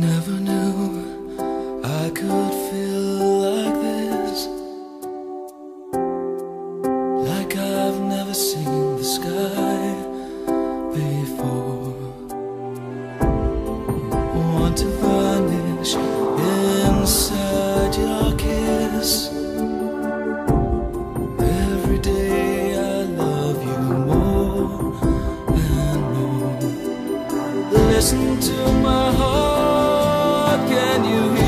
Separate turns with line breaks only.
Never knew I could feel like this, like I've never seen the sky before. Want to vanish inside your kiss. Every day I love you more and more. Listen to my heart, can you hear?